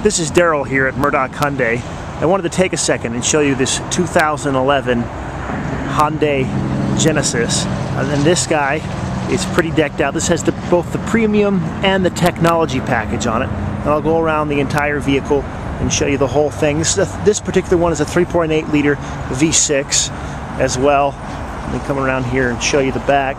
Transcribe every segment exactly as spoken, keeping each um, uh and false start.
This is Daryl here at Murdoch Hyundai. I wanted to take a second and show you this two thousand eleven Hyundai Genesis. And then this guy is pretty decked out. This has the, both the premium and the technology package on it. And I'll go around the entire vehicle and show you the whole thing. This, this particular one is a three point eight liter V six as well. Let me come around here and show you the back.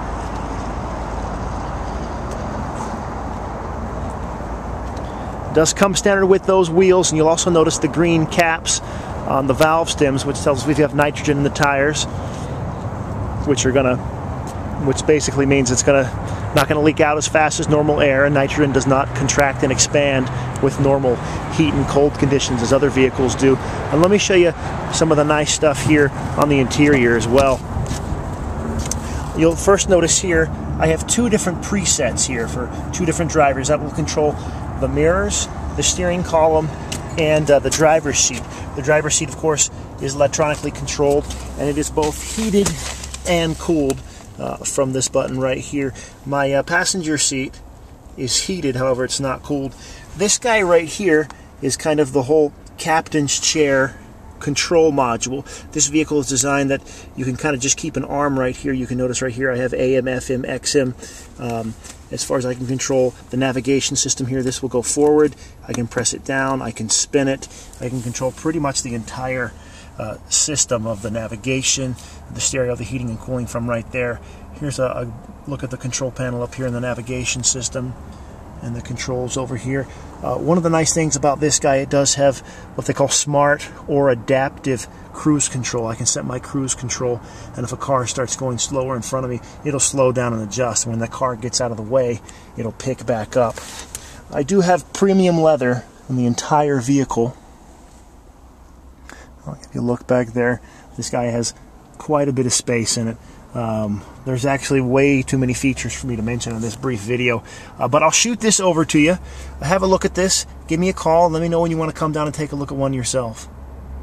Does come standard with those wheels, and you'll also notice the green caps on the valve stems, which tells us we have nitrogen in the tires, which are gonna, which basically means it's gonna not gonna leak out as fast as normal air, and nitrogen does not contract and expand with normal heat and cold conditions as other vehicles do. And let me show you some of the nice stuff here on the interior as well. You'll first notice here I have two different presets here for two different drivers that will control the mirrors, the steering column, and uh, the driver's seat. The driver's seat, of course, is electronically controlled, and it is both heated and cooled uh, from this button right here. My uh, passenger seat is heated, however, it's not cooled. This guy right here is kind of the whole captain's chair control module. This vehicle is designed that you can kind of just keep an arm right here. You can notice right here I have A M, F M, X M. Um, as far as I can control the navigation system here, this will go forward. I can press it down. I can spin it. I can control pretty much the entire uh, system of the navigation, the stereo, the heating and cooling from right there. Here's a, a look at the control panel up here in the navigation system and the controls over here. Uh, one of the nice things about this guy, it does have what they call smart or adaptive cruise control. I can set my cruise control, and if a car starts going slower in front of me, it'll slow down and adjust. When the car gets out of the way, it'll pick back up. I do have premium leather in the entire vehicle. If you look back there, this guy has quite a bit of space in it. Um, there's actually way too many features for me to mention in this brief video, uh, but I'll shoot this over to you. Have a look at this. Give me a call and let me know when you want to come down and take a look at one yourself.